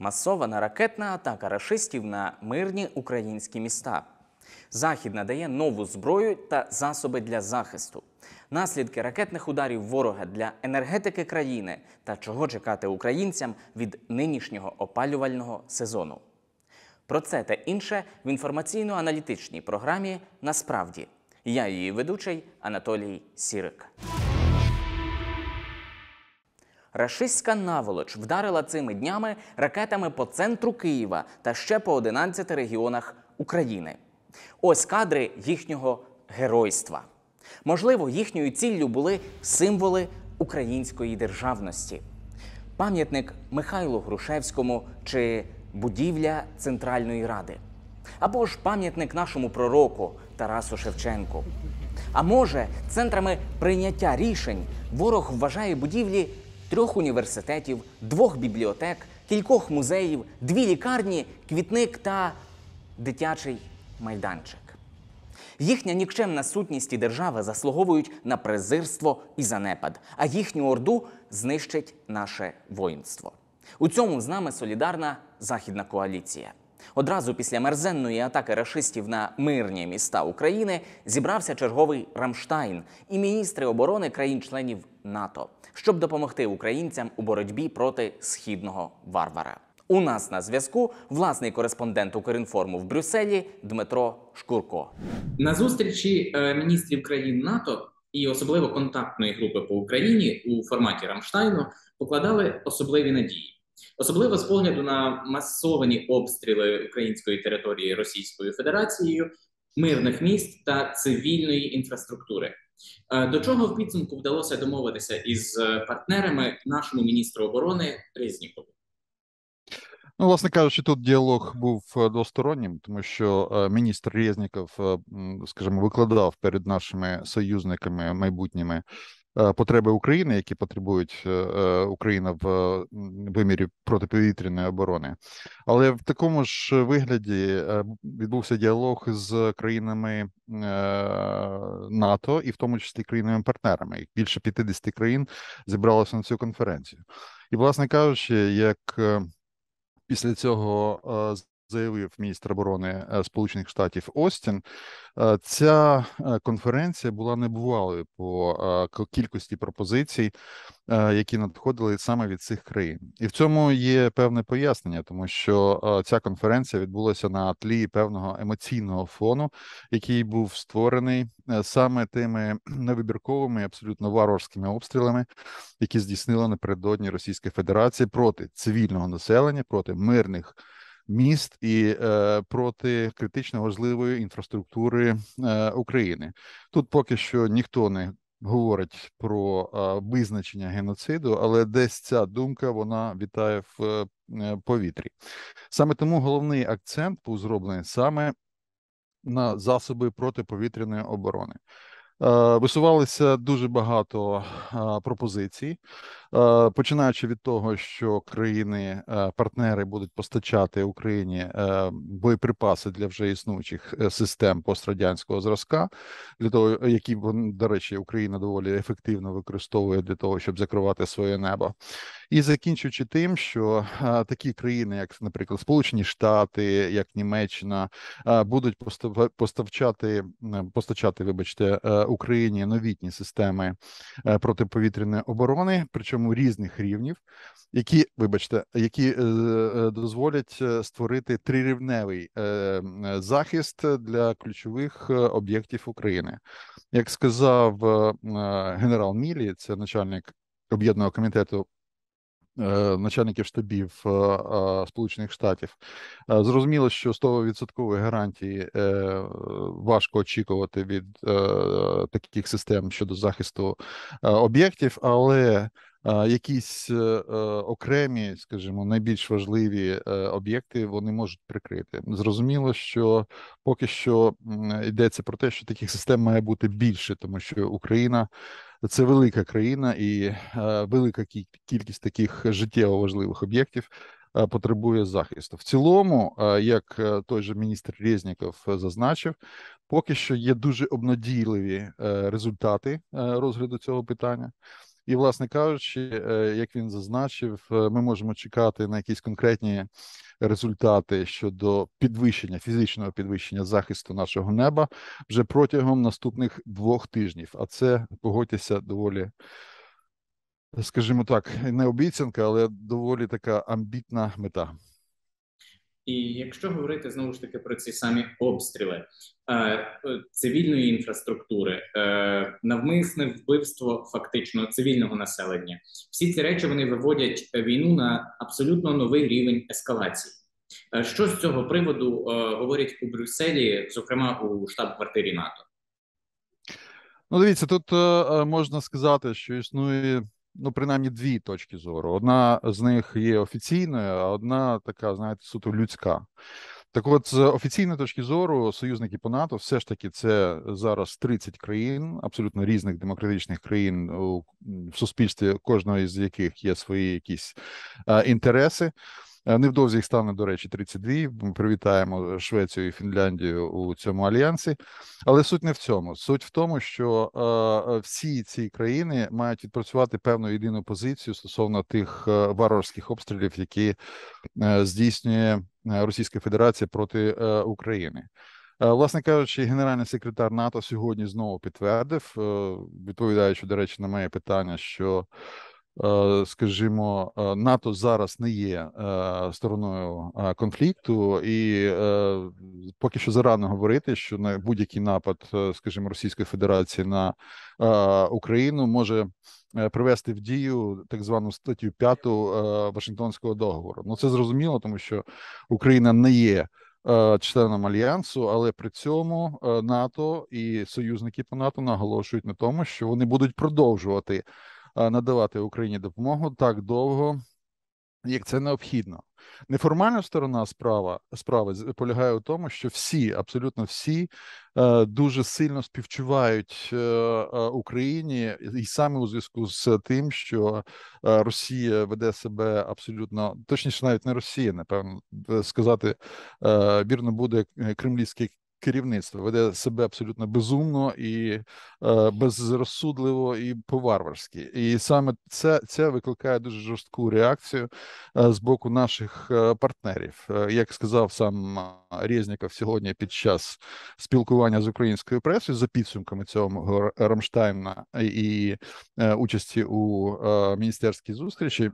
масована ракетна атака рашистів на мирні українські міста. Захід надає нову зброю та засоби для захисту. Наслідки ракетних ударів ворога для енергетики країни та чого чекати українцям від нинішнього опалювального сезону. Про це та інше в інформаційно-аналітичній програмі «Насправді». Я її ведучий Анатолій Сірик. Рашистська наволоч вдарила цими днями ракетами по центру Києва та ще по 11 регіонах України. Ось кадри їхнього геройства. Можливо, їхньою ціллю були символи української державності. Пам'ятник Михайлу Грушевському чи будівля Центральної Ради. Або ж пам'ятник нашому пророку Тарасу Шевченку. А може, центрами прийняття рішень ворог вважає будівлі 3 університетів, 2 бібліотек, кількох музеїв, 2 лікарні, квітник та дитячий майданчик. Їхня нікчемна сутність і держава заслуговують на презирство і занепад, а їхню орду знищить наше воїнство. У цьому з нами солідарна Західна коаліція. Одразу після мерзенної атаки рашистів на мирні міста України зібрався черговий Рамштайн і міністри оборони країн-членів НАТО, щоб допомогти українцям у боротьбі проти східного варвара. У нас на зв'язку власний кореспондент Укрінформу в Брюсселі Дмитро Шкурко. На зустрічі міністрів країн НАТО і особливо контактної групи по Україні у форматі Рамштайну покладали особливі надії. Особливо з погляду на масовані обстріли української території Російською Федерацією, мирних міст та цивільної інфраструктури. До чого в підсумку вдалося домовитися із партнерами нашому міністру оборони Резнікову? Ну, власне кажучи, тут діалог був двостороннім, тому що міністр Резніков, скажімо, викладав перед нашими союзниками майбутніми потреби України, які потребують Україна в вимірі протиповітряної оборони. Але в такому ж вигляді відбувся діалог з країнами НАТО і в тому числі країнами-партнерами. Більше 50 країн зібралося на цю конференцію. І, власне кажучи, як після цього заявив міністр оборони Сполучених Штатів Остін, ця конференція була небувалою по кількості пропозицій, які надходили саме від цих країн. І в цьому є певне пояснення, тому що ця конференція відбулася на тлі певного емоційного фону, який був створений саме тими невибірковими, абсолютно варварськими обстрілами, які здійснила напередодні Російська Федерація проти цивільного населення, проти мирних міст і проти критично важливої інфраструктури України. Тут поки що ніхто не говорить про визначення геноциду, але десь ця думка, вона вітає в повітрі. Саме тому головний акцент був зроблений саме на засоби протиповітряної оборони. Висувалися дуже багато пропозицій, починаючи від того, що країни-партнери будуть постачати Україні боєприпаси для вже існуючих систем пострадянського зразка, для того, які, до речі, Україна доволі ефективно використовує для того, щоб закривати своє небо. І закінчуючи тим, що такі країни, як, наприклад, Сполучені Штати, як Німеччина, будуть постачати, вибачте, Україні новітні системи протиповітряної оборони, причому різних рівнів, які дозволять створити трирівневий захист для ключових об'єктів України. Як сказав генерал Міллі, це начальник об'єднаного комітету начальників штабів Сполучених Штатів, зрозуміло, що 100% гарантії важко очікувати від таких систем щодо захисту об'єктів, але якісь окремі, скажімо, найбільш важливі об'єкти вони можуть прикрити. Зрозуміло, що поки що йдеться про те, що таких систем має бути більше, тому що Україна – це велика країна і велика кількість таких життєво важливих об'єктів потребує захисту. В цілому, як той же міністр Резніков зазначив, поки що є дуже обнадійливі результати розгляду цього питання. І, власне кажучи, як він зазначив, ми можемо чекати на якісь конкретні результати щодо підвищення, фізичного підвищення захисту нашого неба вже протягом наступних 2 тижнів. А це, погодьтеся, доволі, скажімо так, не обіцянка, але доволі така амбітна мета. І якщо говорити знову ж таки про ці самі обстріли цивільної інфраструктури, навмисне вбивство фактично цивільного населення, всі ці речі вони виводять війну на абсолютно новий рівень ескалації. Що з цього приводу говорять у Брюсселі, зокрема у штаб-квартирі НАТО? Ну, дивіться, тут можна сказати, що існує, ну, принаймні 2 точки зору. Одна з них є офіційною, а одна така, знаєте, суто людська. Так от, з офіційної точки зору, союзники по НАТО все ж таки це зараз 30 країн, абсолютно різних демократичних країн, в суспільстві кожного з яких є свої якісь інтереси. Невдовзі їх стане, до речі, 32. Ми привітаємо Швецію і Фінляндію у цьому альянсі. Але суть не в цьому. Суть в тому, що всі ці країни мають відпрацювати певну єдину позицію стосовно тих варварських обстрілів, які здійснює Російська Федерація проти України. Власне кажучи, генеральний секретар НАТО сьогодні знову підтвердив, відповідаючи, до речі, на моє питання, що скажімо, НАТО зараз не є стороною конфлікту, і поки що зарано говорити, що на будь-який напад, скажімо, Російської Федерації на Україну може привести в дію так звану статтю 5 Вашингтонського договору. Ну, це зрозуміло, тому що Україна не є членом альянсу, але при цьому НАТО і союзники по НАТО наголошують на тому, що вони будуть продовжувати надавати Україні допомогу так довго, як це необхідно. Неформальна сторона справи полягає у тому, що всі, абсолютно всі, дуже сильно співчувають Україні, і саме у зв'язку з тим, що Росія веде себе абсолютно, точніше, навіть не Росія, напевно, сказати вірно буде кремлівський керівництво веде себе абсолютно безумно і безрозсудливо і по-варварськи. І саме це викликає дуже жорстку реакцію з боку наших партнерів. Як сказав сам Резніков сьогодні під час спілкування з українською пресою за підсумками цього Рамштайна і участі у міністерській зустрічі,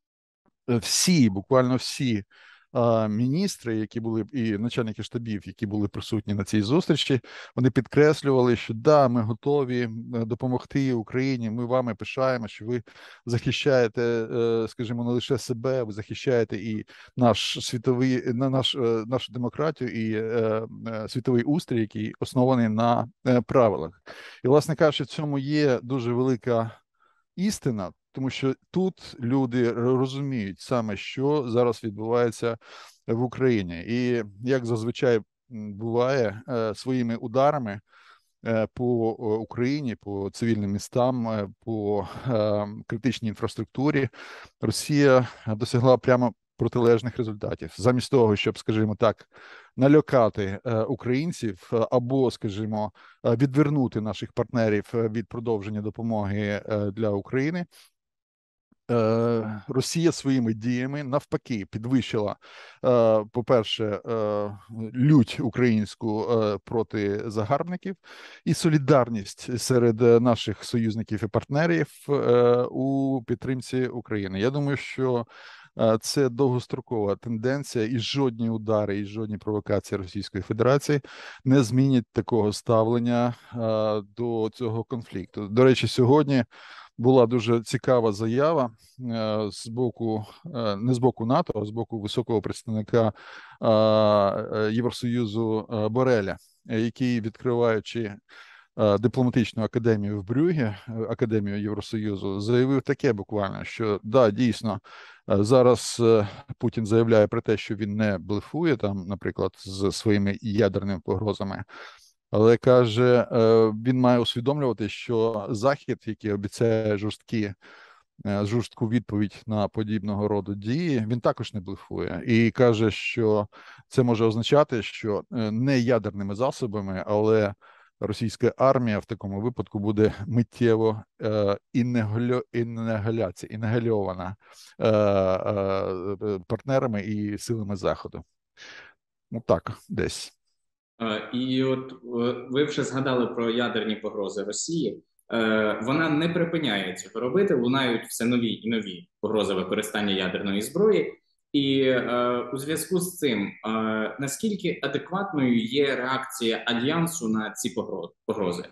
всі, буквально всі міністри, які були, і начальники штабів, які були присутні на цій зустрічі, вони підкреслювали, що да, ми готові допомогти Україні, ми вами пишаємо, що ви захищаєте, скажімо, не лише себе, ви захищаєте і наш світовий, нашу демократію і світовий устрій, який оснований на правилах. І, власне кажучи, в цьому є дуже велика істина, тому що тут люди розуміють саме, що зараз відбувається в Україні. І як зазвичай буває, своїми ударами по Україні, по цивільним містам, по критичній інфраструктурі Росія досягла прямо протилежних результатів. Замість того, щоб, скажімо так, налякати українців або, скажімо, відвернути наших партнерів від продовження допомоги для України, Росія своїми діями навпаки підвищила, по-перше, лють українську проти загарбників і солідарність серед наших союзників і партнерів у підтримці України. Я думаю, що це довгострокова тенденція, і жодні удари, і жодні провокації Російської Федерації не змінять такого ставлення до цього конфлікту. До речі, сьогодні була дуже цікава заява з боку, не з боку НАТО, а з боку високого представника Євросоюзу Бореля, який, відкриваючи дипломатичну академію в Брюгге, академію Євросоюзу, заявив таке буквально, що да, дійсно, зараз Путін заявляє про те, що він не блефує там, наприклад, з своїми ядерними погрозами, але каже, він має усвідомлювати, що Захід, який обіцяє жорстку відповідь на подібного роду дії, він також не блефує. І каже, що це може означати, що не ядерними засобами, але російська армія в такому випадку буде миттєво інегальована партнерами і силами Заходу. Ну так, десь. І от ви вже згадали про ядерні погрози Росії. Вона не припиняє цього робити, лунають все нові і нові погрози використання ядерної зброї. І у зв'язку з цим, наскільки адекватною є реакція Альянсу на ці погрози?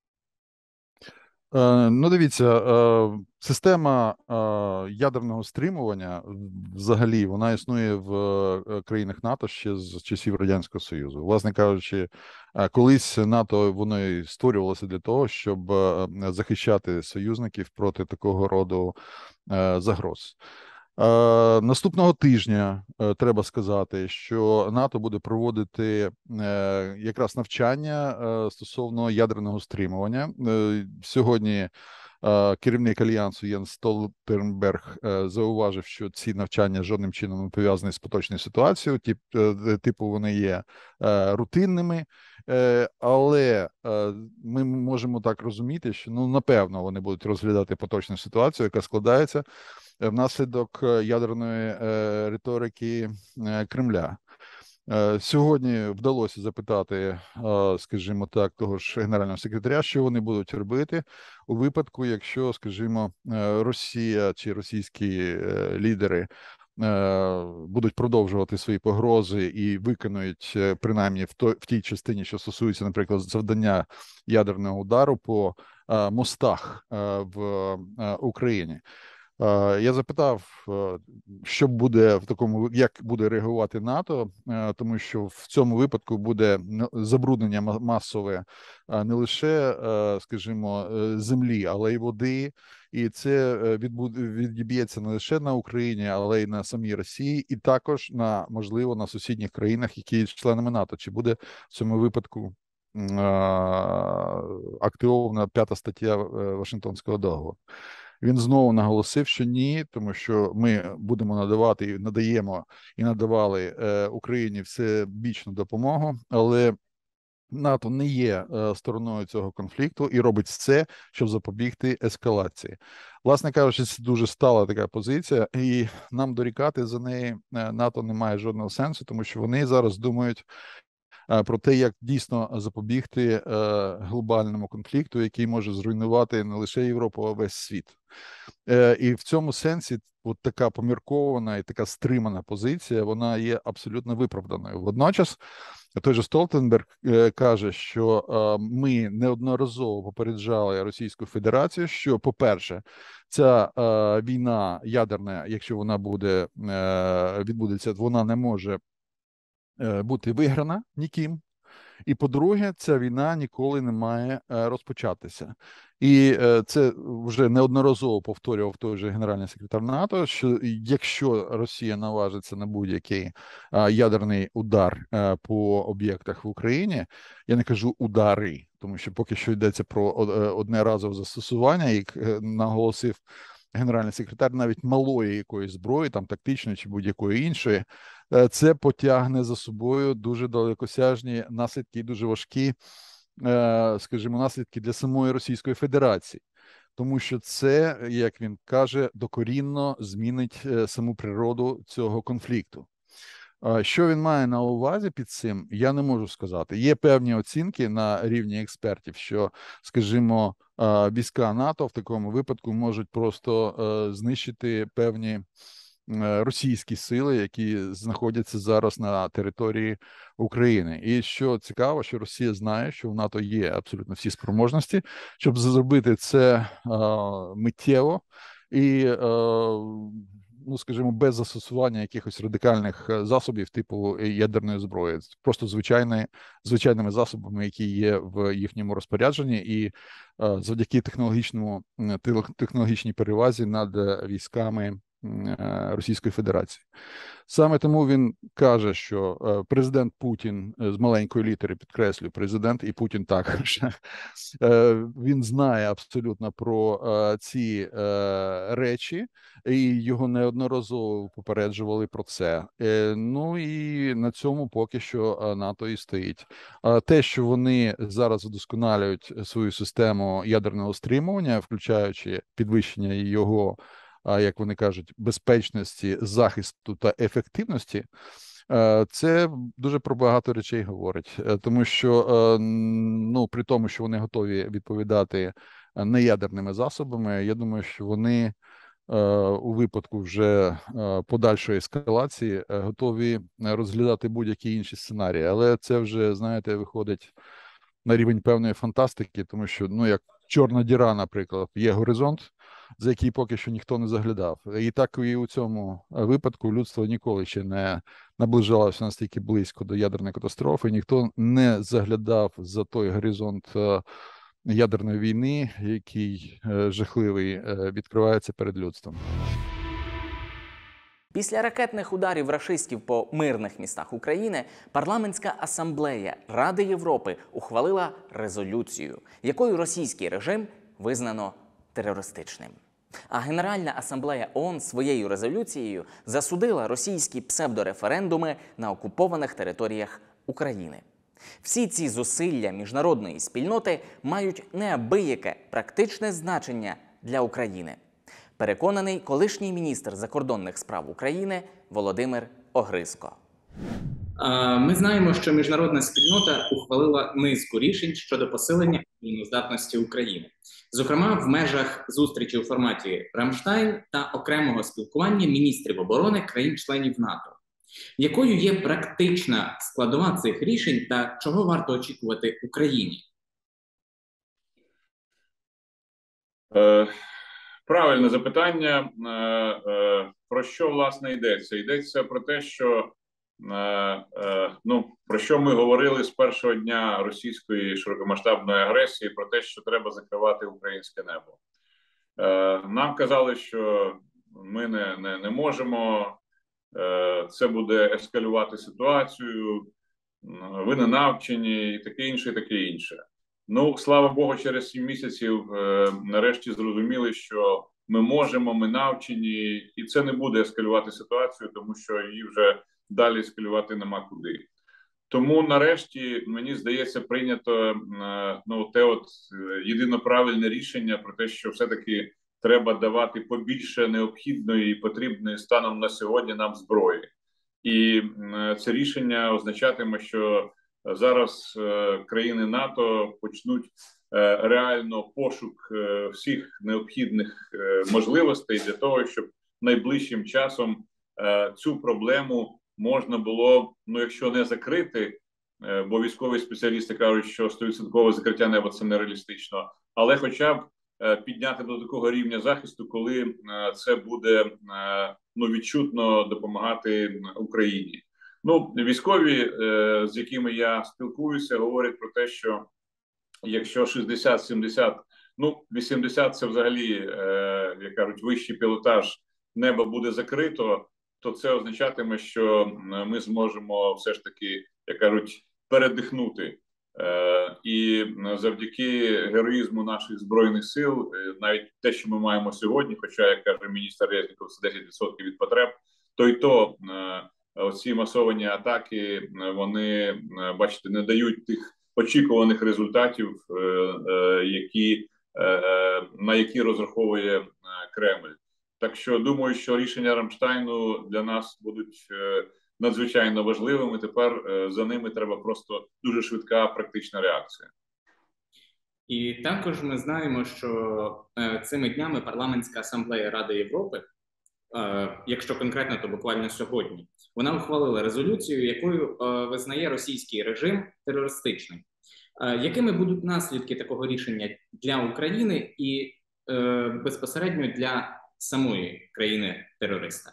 Ну, дивіться, система ядерного стримування взагалі вона існує в країнах НАТО ще з часів Радянського Союзу. Власне кажучи, колись НАТО воно і створювалося для того, щоб захищати союзників проти такого роду загроз. Наступного тижня треба сказати, що НАТО буде проводити якраз навчання стосовно ядерного стримування. Сьогодні керівник Альянсу Єнс Столтенберг зауважив, що ці навчання жодним чином не пов'язані з поточною ситуацією, типу вони є рутинними, але ми можемо так розуміти, що напевно вони будуть розглядати поточну ситуацію, яка складається внаслідок ядерної риторики Кремля. Сьогодні вдалося запитати, скажімо так, того ж генерального секретаря, що вони будуть робити у випадку, якщо, скажімо, Росія чи російські лідери будуть продовжувати свої погрози і виконують, принаймні в тій частині, що стосується, наприклад, завдання ядерного удару по мостах в Україні. Я запитав, що буде в такому, як буде реагувати НАТО, тому що в цьому випадку буде забруднення масове не лише, скажімо, землі, але й води, і це відіб'ється не лише на Україні, але й на самій Росії, і також можливо на сусідніх країнах, які є членами НАТО. Чи буде в цьому випадку активована 5 стаття Вашингтонського договору? Він знову наголосив, що ні, тому що ми будемо надавати і надаємо і надавали Україні всебічну допомогу, але НАТО не є стороною цього конфлікту і робить все, щоб запобігти ескалації. Власне кажучи, це дуже стала така позиція, і нам дорікати за неї НАТО не має жодного сенсу, тому що вони зараз думають про те, як дійсно запобігти глобальному конфлікту, який може зруйнувати не лише Європу, а весь світ. І в цьому сенсі от така поміркована і така стримана позиція, вона є абсолютно виправданою. Водночас, той же Столтенберг каже, що ми неодноразово попереджали Російську Федерацію, що, по-перше, ця війна ядерна, якщо вона відбудеться, вона не може бути виграна ніким. І, по-друге, ця війна ніколи не має розпочатися. І це вже неодноразово повторював той же генеральний секретар НАТО, що якщо Росія наважиться на будь-який ядерний удар по об'єктах в Україні, я не кажу удари, тому що поки що йдеться про одноразове застосування, як наголосив генеральний секретар, навіть малої якоїсь зброї, там тактичної чи будь-якої іншої, це потягне за собою дуже далекосяжні наслідки, дуже важкі, скажімо, наслідки для самої Російської Федерації. Тому що це, як він каже, докорінно змінить саму природу цього конфлікту. Що він має на увазі під цим, я не можу сказати. Є певні оцінки на рівні експертів, що, скажімо, війська НАТО в такому випадку можуть просто знищити певні російські сили, які знаходяться зараз на території України. І що цікаво, що Росія знає, що в НАТО є абсолютно всі спроможності, щоб зробити це миттєво і ну, скажімо, без застосування якихось радикальних засобів типу ядерної зброї, просто звичайними засобами, які є в їхньому розпорядженні, і завдяки технологічній перевазі над військами Російської Федерації. Саме тому він каже, що президент Путін, з маленької літери підкреслю, президент і Путін також, він знає абсолютно про ці речі, і його неодноразово попереджували про це. Ну і на цьому поки що НАТО і стоїть. Те, що вони зараз вдосконалюють свою систему ядерного стримування, включаючи підвищення його, як вони кажуть, безпечності, захисту та ефективності, це дуже про багато речей говорить. Тому що, ну, при тому, що вони готові відповідати неядерними засобами, я думаю, що вони у випадку вже подальшої ескалації готові розглядати будь-які інші сценарії. Але це вже, знаєте, виходить на рівень певної фантастики, тому що, ну, як чорна діра, наприклад, є горизонт, за який поки що ніхто не заглядав. І так і у цьому випадку людство ніколи ще не наближалося настільки близько до ядерної катастрофи, ніхто не заглядав за той горизонт ядерної війни, який жахливий відкривається перед людством. Після ракетних ударів рашистів по мирних містах України парламентська асамблея Ради Європи ухвалила резолюцію, якою російський режим визнано терористичним. А Генеральна асамблея ООН своєю резолюцією засудила російські псевдореферендуми на окупованих територіях України. Всі ці зусилля міжнародної спільноти мають неабияке практичне значення для України. Переконаний колишній міністр закордонних справ України Володимир Огризко. Ми знаємо, що міжнародна спільнота ухвалила низку рішень щодо посилення обороноздатності України. Зокрема, в межах зустрічі у форматі Рамштайн та окремого спілкування міністрів оборони країн-членів НАТО. Якою є практична складова цих рішень та чого варто очікувати Україні? Правильне запитання. Про що, власне, йдеться? Йдеться про те, що, про що ми говорили з першого дня російської широкомасштабної агресії, про те, що треба закривати українське небо. Нам казали, що ми не можемо, це буде ескалювати ситуацію, ви не навчені, і таке інше, і таке інше. Ну, слава Богу, через 7 місяців нарешті зрозуміли, що ми можемо, ми навчені, і це не буде ескалювати ситуацію, тому що її вже далі ескалювати нема куди. Тому нарешті, мені здається, прийнято єдино правильне рішення про те, що все-таки треба давати побільше необхідної і потрібної станом на сьогодні нам зброї. І це рішення означатиме, що зараз країни НАТО почнуть реально пошук всіх необхідних можливостей для того, щоб найближчим часом цю проблему можна було, якщо не закрити, бо військові спеціалісти кажуть, що 100% закриття неба – це нереалістично, але хоча б підняти до такого рівня захисту, коли це буде відчутно допомагати Україні. Військові, з якими я спілкуюся, говорять про те, що якщо 60-70, 80 – це взагалі, як кажуть, вищий пілотаж неба буде закрито, то це означатиме, що ми зможемо все ж таки, як кажуть, передихнути. І завдяки героїзму наших Збройних сил, навіть те, що ми маємо сьогодні, хоча, як каже міністр Резніков, це 10% від потреб, то оці масовані атаки, вони, бачите, не дають тих очікуваних результатів, на які розраховує Кремль. Так що думаю, що рішення Рамштайну для нас будуть надзвичайно важливими. Тепер за ними треба просто дуже швидка практична реакція. І також ми знаємо, що цими днями Парламентська асамблея Ради Європи, якщо конкретно, то буквально сьогодні, вона ухвалила резолюцію, якою визнає російський режим терористичним. Якими будуть наслідки такого рішення для України і безпосередньо для самої країни-терориста?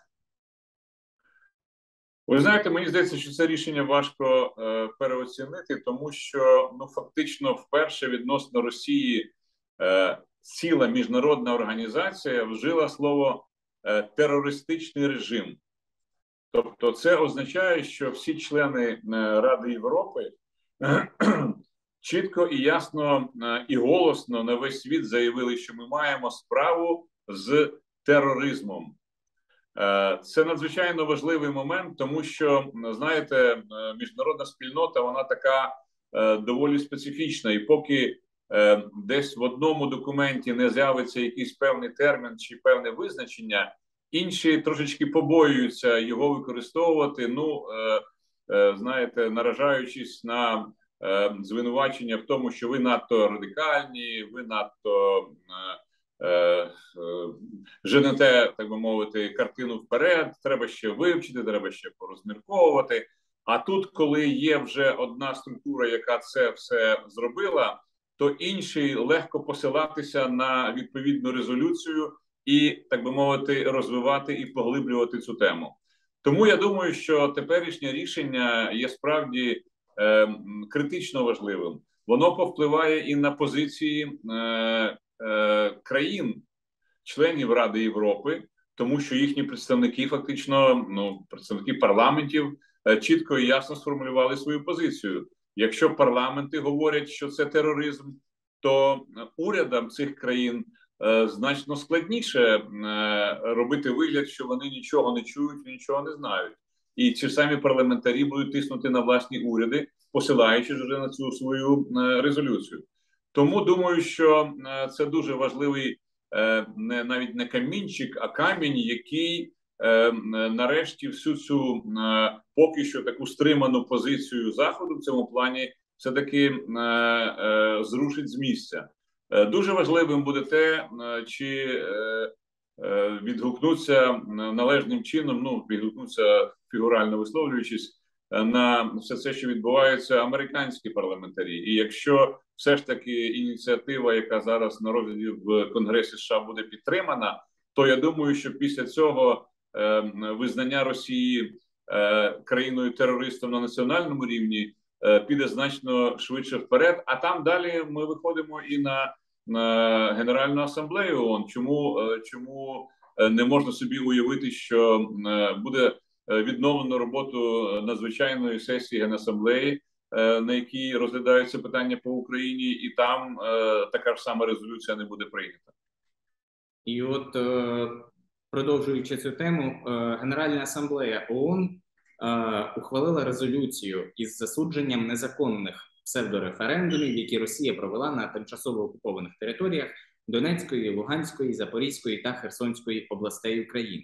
Ви знаєте, мені здається, що це рішення важко переоцінити, тому що фактично вперше відносно Росії ціла міжнародна організація вжила слово терористичний режим. Тобто це означає, що всі члени Ради Європи чітко і ясно і голосно на весь світ заявили, що ми маємо справу з тероризмом. Це надзвичайно важливий момент, тому що, знаєте, міжнародна спільнота, вона така доволі специфічна. І поки десь в одному документі не з'явиться якийсь певний термін чи певне визначення, інші трошечки побоюються його використовувати, знаєте, наражаючись на звинувачення в тому, що ви надто радикальні, ви надто женете, так би мовити, картину вперед, треба ще вивчити, треба ще порозмірковувати. А тут, коли є вже одна структура, яка це все зробила, то інший легко посилатися на відповідну резолюцію і, так би мовити, розвивати і поглиблювати цю тему. Тому я думаю, що теперішнє рішення є справді критично важливим. Воно повпливає і на позиції країн, членів Ради Європи, тому що їхні представники, фактично, представники парламентів, чітко і ясно сформулювали свою позицію. Якщо парламенти говорять, що це тероризм, то урядам цих країн значно складніше робити вигляд, що вони нічого не чують, нічого не знають. І ці самі парламентарі будуть тиснути на власні уряди, посилаючись вже на цю свою резолюцію. Тому думаю, що це дуже важливий навіть не камінчик, а камінь, який нарешті всю цю поки що таку стриману позицію Заходу в цьому плані все-таки зрушить з місця. Дуже важливим буде те, чи відгукнуться належним чином, відгукнуться фігурально висловлюючись, на все це, що відбувається, американські парламентарі. І якщо все ж таки ініціатива, яка зараз на розгляді в Конгресі США буде підтримана, то я думаю, що після цього визнання Росії країною-терористом на національному рівні піде значно швидше вперед. А там далі ми виходимо і на Генеральну асамблею ООН. Чому не можна собі уявити, що буде відновлено роботу надзвичайної сесії Генасамблеї, на якій розглядаються питання по Україні, і там така ж сама резолюція не буде прийнята. І от, продовжуючи цю тему, Генеральна асамблея ООН ухвалила резолюцію із засудженням незаконних псевдореферендумів, які Росія провела на тимчасово окупованих територіях Донецької, Луганської, Запорізької та Херсонської областей України.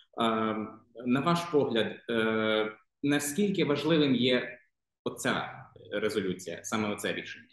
На ваш погляд, наскільки важливим є оця резолюція, саме оце рішення?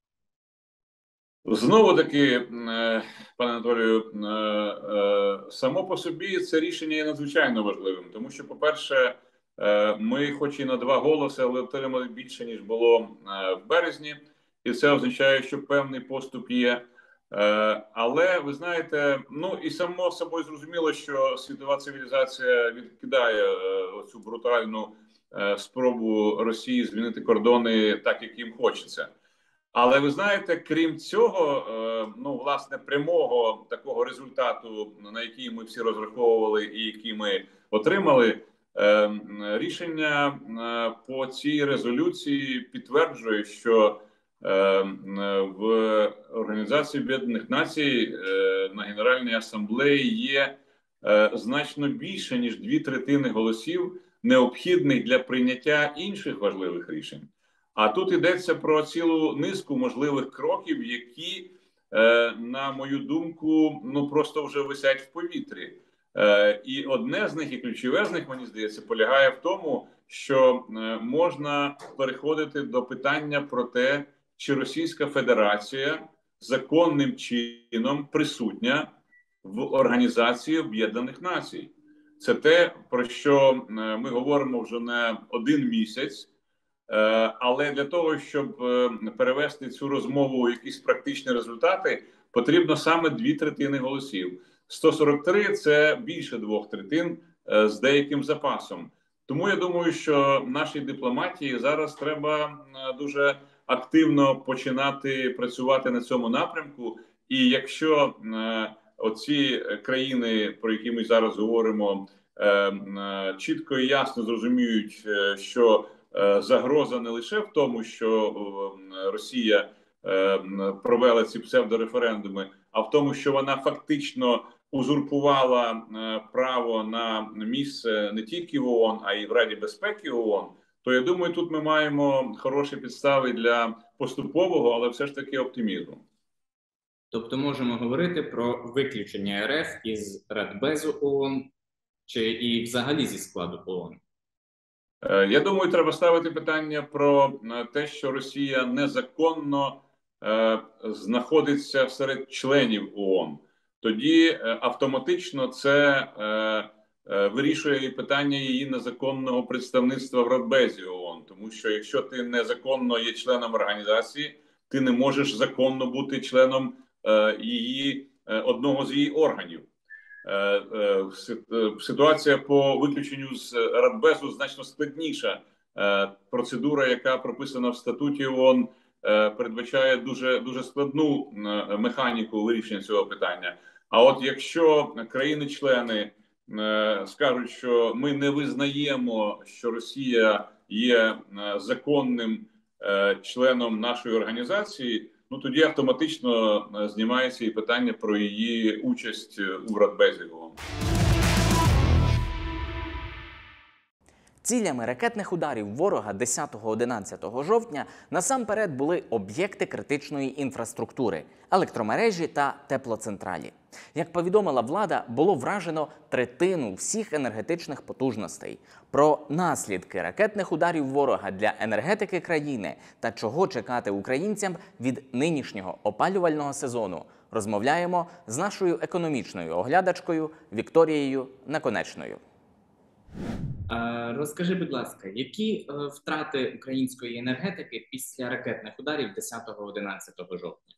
Знову таки, пане Анатолію, само по собі це рішення є надзвичайно важливим, тому що, по-перше, ми хоч і на 2 голоси, але отримали більше, ніж було в березні, і це означає, що певний поступ є. Але, ви знаєте, і само собою зрозуміло, що світова цивілізація відкидає оцю брутальну спробу Росії змінити кордони так, як їм хочеться. Але ви знаєте, крім цього, власне, прямого такого результату, на який ми всі розраховували і який ми отримали, рішення по цій резолюції підтверджує, що в Організації Об'єднаних Націй на Генеральній асамблеї є значно більше, ніж 2/3 голосів, необхідних для прийняття інших важливих рішень. А тут йдеться про цілу низку можливих кроків, які, на мою думку, просто вже висять в повітрі. І одне з них, і ключове з них, мені здається, полягає в тому, що можна переходити до питання про те, чи Російська Федерація законним чином присутня в Організації Об'єднаних Націй. Це те, про що ми говоримо вже не 1 місяць, але для того, щоб перевести цю розмову у якісь практичні результати, потрібно саме 2/3 голосів. 143 – це більше 2/3 з деяким запасом. Тому я думаю, що нашій дипломатії зараз треба дуже активно починати працювати на цьому напрямку. І якщо оці країни, про які ми зараз говоримо, чітко і ясно зрозуміють, що загроза не лише в тому, що Росія провела ці псевдореферендуми, а в тому, що вона фактично узурпувала право на місце не тільки в ООН, а й в Раді безпеки ООН, то я думаю, тут ми маємо хороші підстави для поступового, але все ж таки оптимізму. Тобто можемо говорити про виключення РФ із Радбезу ООН чи і взагалі зі складу ООН? Я думаю, треба ставити питання про те, що Росія незаконно знаходиться серед членів ООН. Тоді автоматично це вирішує і питання її незаконного представництва в Радбезі ООН. Тому що якщо ти незаконно є членом організації, ти не можеш законно бути членом одного з її органів. Ситуація по виключенню з Радбезу значно складніша. Процедура, яка прописана в статуті ООН, передбачає дуже складну механіку вирішення цього питання. А от якщо країни-члени скажуть, що ми не визнаємо, що Росія є законним членом нашої організації, ну тоді автоматично знімається і питання про її участь у Радбезі ООН. Цілями ракетних ударів ворога 10-11 жовтня насамперед були об'єкти критичної інфраструктури, електромережі та теплоцентралі. Як повідомила влада, було вражено третину всіх енергетичних потужностей. Про наслідки ракетних ударів ворога для енергетики країни та чого чекати українцям від нинішнього опалювального сезону розмовляємо з нашою економічною оглядачкою Вікторією Наконечною. Розкажи, будь ласка, які втрати української енергетики після ракетних ударів 10-11 жовтня?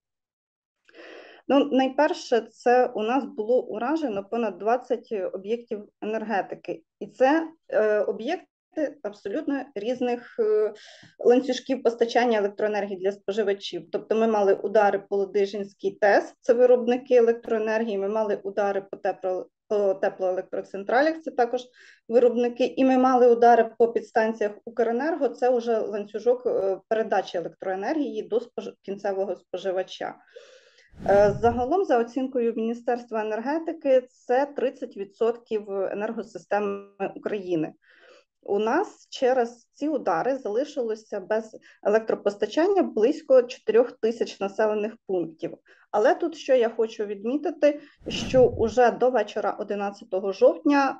Ну, найперше, це у нас було уражено понад 20 об'єктів енергетики. І це об'єкти абсолютно різних ланцюжків постачання електроенергії для споживачів. Тобто ми мали удари по Ладижинській ТЕС, це виробники електроенергії, ми мали удари по теплоелектроцентралях, це також виробники, і ми мали удари по підстанціях Укренерго, це вже ланцюжок передачі електроенергії до кінцевого споживача. Загалом, за оцінкою Міністерства енергетики, це 30% енергосистеми України. У нас через ці удари залишилося без електропостачання близько 4 тисяч населених пунктів. Але тут, що я хочу відмітити, що уже до вечора 11 жовтня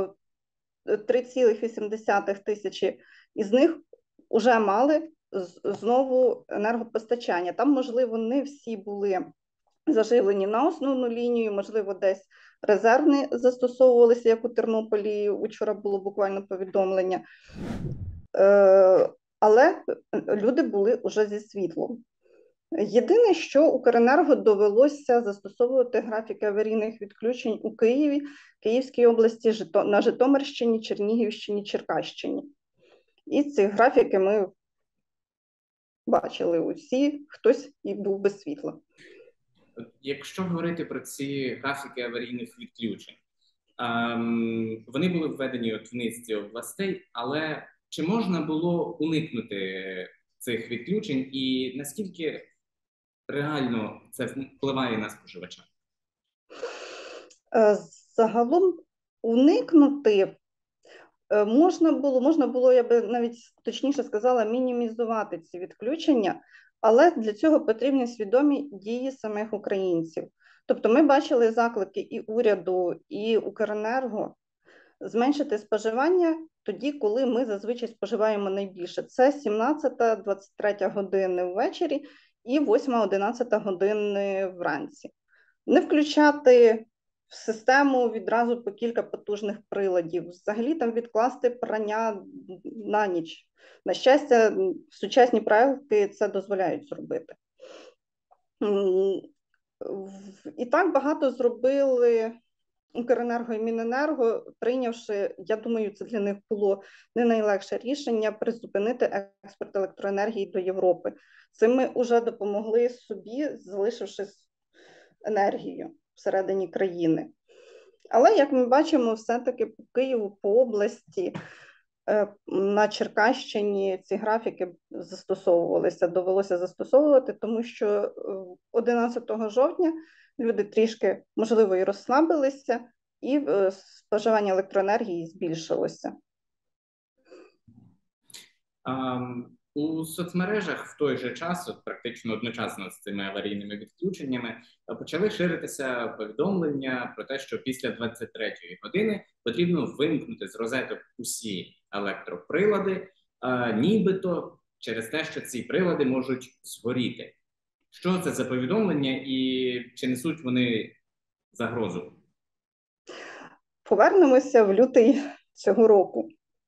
3,8 тисячі із них вже мали знову енергопостачання. Там, можливо, не всі були заживлені на основну лінію, можливо, десь резервні застосовувалися, як у Тернополі, учора було буквально повідомлення. Але люди були вже зі світлом. Єдине, що Укренерго довелося застосовувати графіки аварійних відключень у Києві, Київській області, на Житомирщині, Чернігівщині, Черкащині. І ці графіки ми бачили усі, хтось і був без світла. Якщо говорити про ці графіки аварійних відключень, вони були введені в низці областей, але чи можна було уникнути цих відключень і наскільки реально це впливає на споживача? Загалом уникнути можна було, я би навіть точніше сказала, мінімізувати ці відключення, але для цього потрібні свідомі дії самих українців. Тобто ми бачили заклики і уряду, і Укренерго зменшити споживання тоді, коли ми зазвичай споживаємо найбільше. Це 17-23 години ввечері і 8-11 години вранці. Не включати в систему відразу по кілька потужних приладів. Взагалі там відкласти прання на ніч. На щастя, сучасні проекти це дозволяють зробити. І так багато зробили Укренерго і Міненерго, прийнявши, я думаю, це для них було не найлегше рішення, призупинити експорт електроенергії до Європи. Цим ми вже допомогли собі, залишивши енергію. всередині країни. Але, як ми бачимо, все-таки по Києву, по області, на Черкащині ці графіки застосовувалися, довелося застосовувати, тому що 11 жовтня люди трішки, можливо, і розслабилися, і споживання електроенергії збільшилося. У соцмережах в той же час, от практично одночасно з цими аварійними відключеннями, почали ширитися повідомлення про те, що після 23-ї години потрібно вимкнути з розеток усі електроприлади, нібито через те, що ці прилади можуть згоріти. Що це за повідомлення і чи несуть вони загрозу? Повернемося в лютий цього року.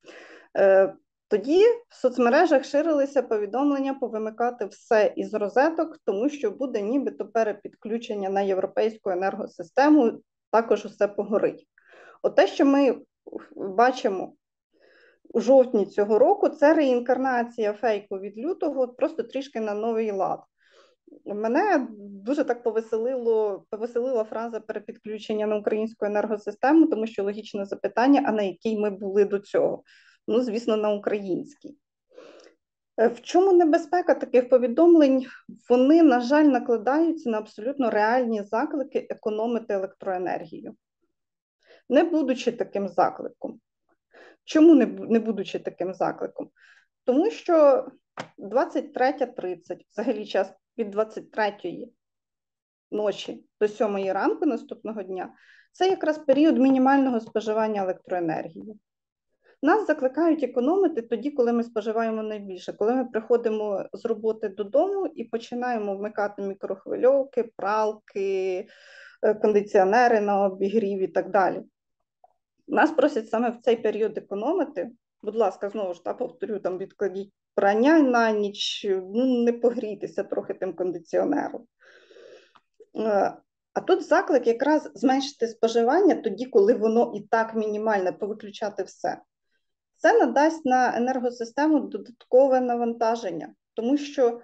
Тоді в соцмережах ширилися повідомлення повимикати все із розеток, тому що буде нібито перепідключення на європейську енергосистему, також усе погорить. От те, що ми бачимо у жовтні цього року, це реінкарнація фейку від лютого, просто трішки на новий лад. Мене дуже так повеселила фраза перепідключення на українську енергосистему, тому що логічне запитання, а на якій ми були до цього? Ну, звісно, на українській. В чому небезпека таких повідомлень? Вони, на жаль, накладаються на абсолютно реальні заклики економити електроенергію. Не будучи таким закликом. Чому не будучи таким закликом? Тому що 23:30, взагалі час від 23-ї ночі до 7-ї ранку наступного дня, це якраз період мінімального споживання електроенергії. Нас закликають економити тоді, коли ми споживаємо найбільше, коли ми приходимо з роботи додому і починаємо вмикати мікрохвильовки, пралки, кондиціонери на обігрів і так далі. Нас просять саме в цей період економити. Будь ласка, знову ж повторю, там відкладіть прання на ніч, не погрійтеся трохи тим кондиціонером. А тут заклик якраз зменшити споживання тоді, коли воно і так мінімальне, повиключати все. Це надасть на енергосистему додаткове навантаження, тому що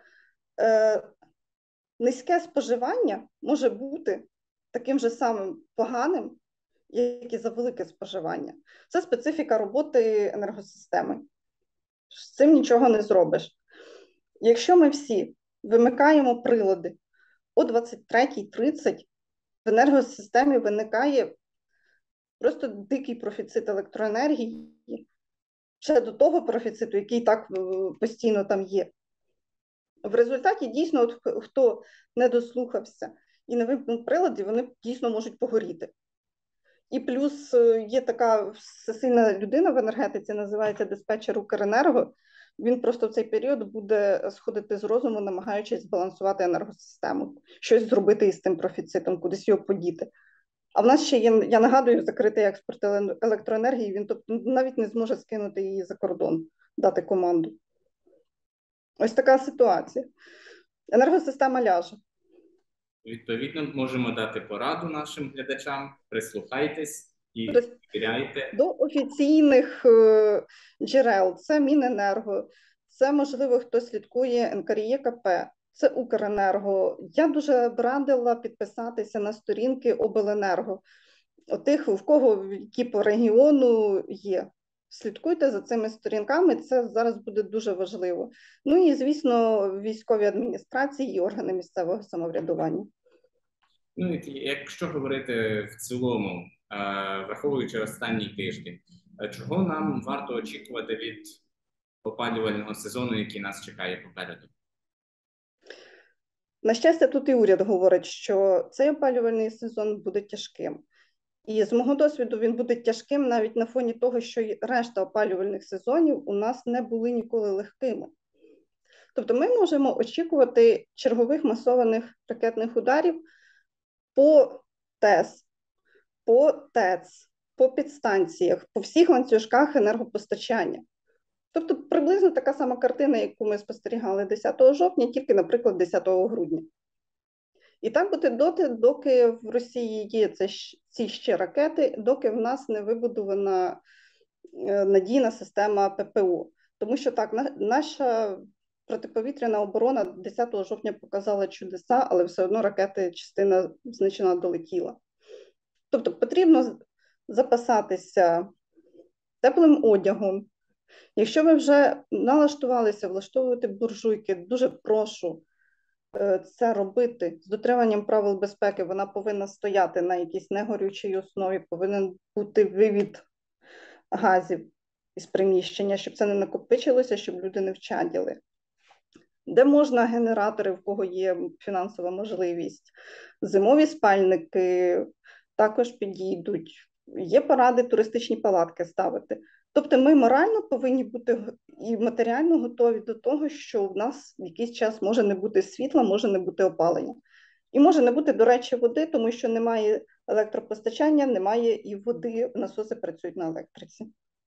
низьке споживання може бути таким же самим поганим, як і за велике споживання. Це специфіка роботи енергосистеми. З цим нічого не зробиш. Якщо ми всі вимикаємо прилади о 23:30, в енергосистемі виникає просто дикий профіцит електроенергії, ще до того профіциту, який так постійно там є. В результаті дійсно, хто не дослухався і не вимкнув прилади, вони дійсно можуть погоріти. І плюс є така всесильна людина в енергетиці, називається диспетчер Укренерго. Він просто в цей період буде сходити з розуму, намагаючись збалансувати енергосистему, щось зробити із тим профіцитом, кудись його подіти. А в нас ще є, я нагадую, закритий експорт електроенергії, він тобто навіть не зможе скинути її за кордон, дати команду. Ось така ситуація. Енергосистема ляже. Відповідно, можемо дати пораду нашим глядачам, прислухайтесь і перевіряйте. До офіційних джерел. Це Міненерго, це, можливо, хто слідкує НКРЄКП, це Укренерго. Я дуже б радила підписатися на сторінки Обленерго. Тих, в кого які по регіону є. Слідкуйте за цими сторінками, це зараз буде дуже важливо. Ну і, звісно, військові адміністрації і органи місцевого самоврядування. Ну, і якщо говорити в цілому, враховуючи останній тиждень, чого нам варто очікувати від опалювального сезону, який нас чекає попереду? На щастя, тут і уряд говорить, що цей опалювальний сезон буде тяжким. І з мого досвіду він буде тяжким навіть на фоні того, що решта опалювальних сезонів у нас не були ніколи легкими. Тобто ми можемо очікувати чергових масованих ракетних ударів по ТЕС, по ТЕЦ, по підстанціях, по всіх ланцюжках енергопостачання. Тобто приблизно така сама картина, яку ми спостерігали 10 жовтня, тільки, наприклад, 10 грудня. І так буде доти, доки в Росії є ці ще ракети, доки в нас не вибудована надійна система ППО. Тому що так, наша протиповітряна оборона 10 жовтня показала чудеса, але все одно ракети частина значна долетіла. Тобто потрібно запасатися теплим одягом. Якщо ви вже налаштувалися влаштовувати буржуйки, дуже прошу це робити з дотриманням правил безпеки. Вона повинна стояти на якійсь негорючій основі, повинен бути вивід газів із приміщення, щоб це не накопичилося, щоб люди не вчаділи. Де можна генератори, в кого є фінансова можливість, зимові спальники також підійдуть. Є поради туристичні палатки ставити. Тобто ми морально повинні бути і матеріально готові до того, що в нас в якийсь час може не бути світла, може не бути опалення. І може не бути, до речі, води, тому що немає електропостачання, немає і води, насоси працюють на електриці.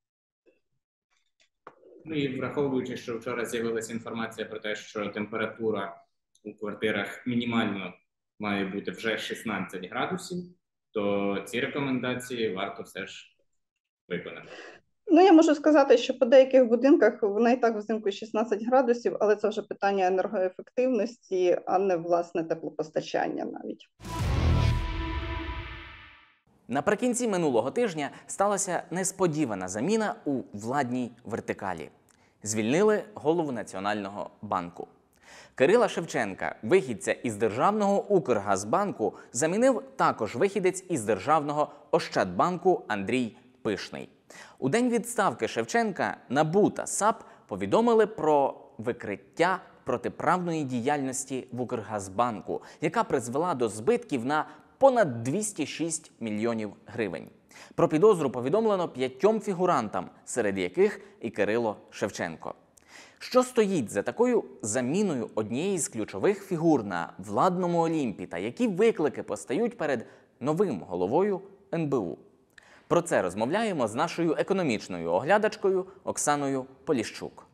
Ну і враховуючи, що вчора з'явилася інформація про те, що температура у квартирах мінімально має бути вже 16 градусів, то ці рекомендації варто все ж виконати. Ну, я можу сказати, що по деяких будинках вона і так взимку 16 градусів, але це вже питання енергоефективності, а не, власне, теплопостачання навіть. Наприкінці минулого тижня сталася несподівана заміна у владній вертикалі. Звільнили голову Національного банку. Кирила Шевченка, вихідця із Державного Укргазбанку, замінив також вихідець із Державного Ощадбанку Андрій Пишний. У день відставки Шевченка НАБУ та САП повідомили про викриття протиправної діяльності в Укргазбанку, яка призвела до збитків на понад 206 мільйонів гривень. Про підозру повідомлено 5 фігурантам, серед яких і Кирило Шевченко. Що стоїть за такою заміною однієї з ключових фігур на владному Олімпі та які виклики постають перед новим головою НБУ? Про це розмовляємо з нашою економічною оглядачкою Оксаною Поліщук.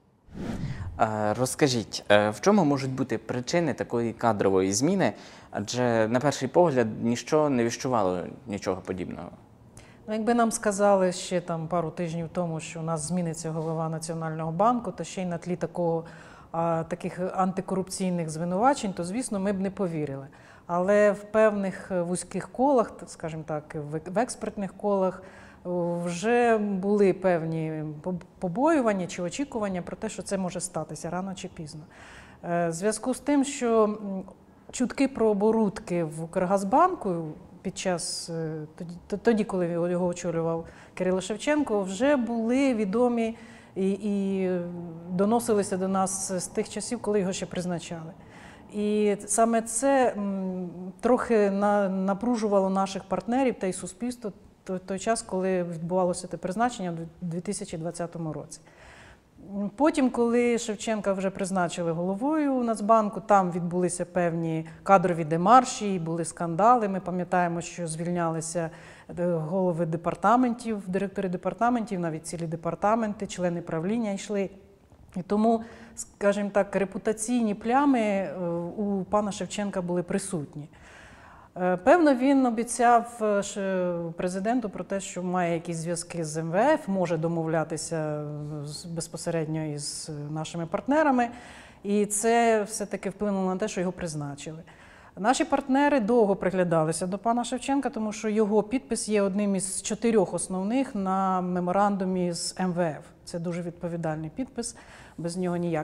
Розкажіть, в чому можуть бути причини такої кадрової зміни? Адже, на перший погляд, ніщо не віщувало нічого подібного. Ну, якби нам сказали ще там пару тижнів тому, що у нас зміниться голова Національного банку, то ще й на тлі таких антикорупційних звинувачень, то, звісно, ми б не повірили. Але в певних вузьких колах, скажімо так, в експертних колах, вже були певні побоювання чи очікування про те, що це може статися рано чи пізно. В зв'язку з тим, що чутки про оборудки в Укргазбанку під час, тоді, коли його очолював Кирило Шевченко, вже були відомі і доносилися до нас з тих часів, коли його ще призначали. І саме це трохи напружувало наших партнерів та й суспільство в той час, коли відбувалося те призначення у 2020 році. Потім, коли Шевченка вже призначили головою Нацбанку, там відбулися певні кадрові демарші, були скандали. Ми пам'ятаємо, що звільнялися голови департаментів, директори департаментів, навіть цілі департаменти, члени правління йшли. І тому, скажімо так, репутаційні плями у пана Шевченка були присутні. Певно, він обіцяв президенту про те, що має якісь зв'язки з МВФ, може домовлятися безпосередньо із нашими партнерами, і це все-таки вплинуло на те, що його призначили. Наші партнери довго приглядалися до пана Шевченка, тому що його підпис є одним із 4 основних на меморандумі з МВФ. Це дуже відповідальний підпис, без нього ніяк.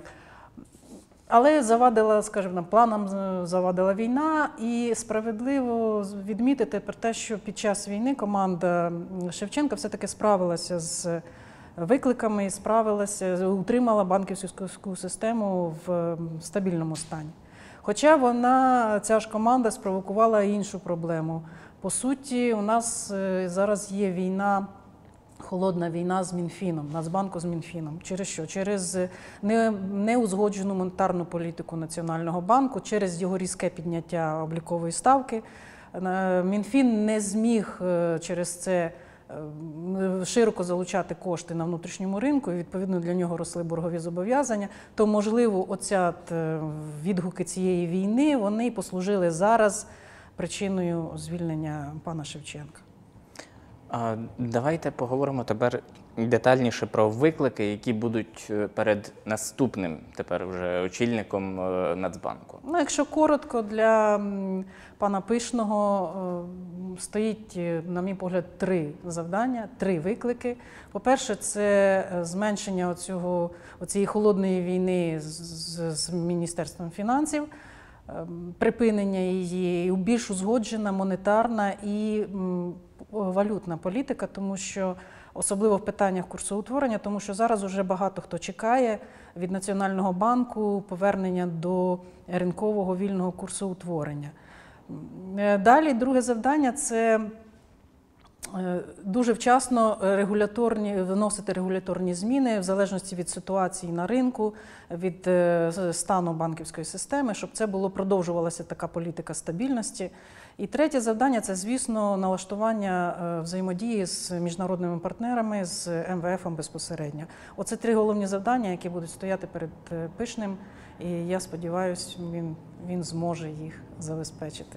Але завадила, скажімо, планам завадила війна, і справедливо відмітити про те, що під час війни команда Шевченка все-таки справилася з викликами, утримала банківську систему в стабільному стані. Хоча ця ж команда спровокувала іншу проблему. По суті, у нас зараз є війна, холодна війна з Мінфіном, Нацбанку з Мінфіном. Через що? Через неузгоджену монетарну політику Національного банку, через його різке підняття облікової ставки. Мінфін не зміг через це широко залучати кошти на внутрішньому ринку, і, відповідно, для нього росли боргові зобов'язання. То, можливо, відгуки цієї війни, вони послужили зараз причиною звільнення пана Шевченка. Давайте поговоримо тепер детальніше про виклики, які будуть перед наступним тепер вже очільником Нацбанку. Ну, якщо коротко, для пана Пишного стоїть, на мій погляд, 3 завдання, 3 виклики. По-перше, це зменшення оцієї холодної війни з Міністерством фінансів, припинення її, більш узгоджена монетарна і валютна політика, тому що, особливо в питаннях курсоутворення, тому що зараз вже багато хто чекає від Національного банку повернення до ринкового вільного курсоутворення. Далі, друге завдання – це дуже вчасно вносити регуляторні зміни в залежності від ситуації на ринку, від стану банківської системи, щоб це продовжувалася така політика стабільності. І третє завдання – це, звісно, налаштування взаємодії з міжнародними партнерами, з МВФом безпосередньо. Оце 3 головні завдання, які будуть стояти перед Пишним, і я сподіваюся, він зможе їх забезпечити.